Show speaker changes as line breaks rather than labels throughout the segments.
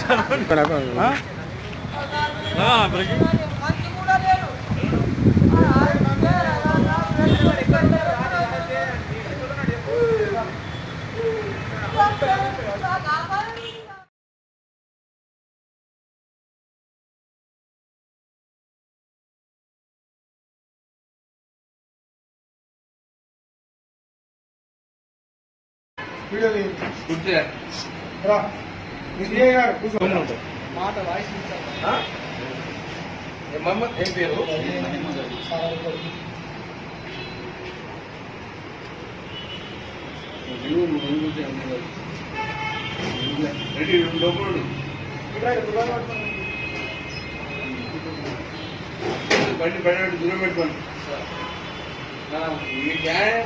మాట వాయిస్ మహమ్మద్ ఏం పేరు రెడీ లోపడు బండి పడినట్టు దూరం పెట్టుకోండి మీ గ్యాన్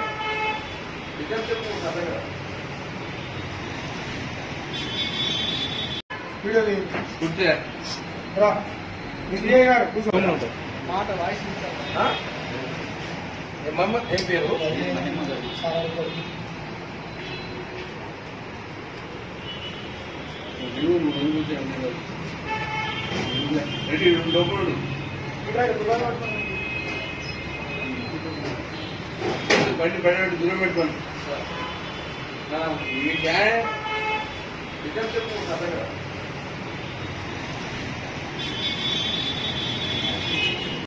మాట వాయిస్ మహమ్మద్ ఏం పేరు రెడీ లోపడు బండి పడినట్టు దూరం పెట్టుకోండి మీ గ్యాన్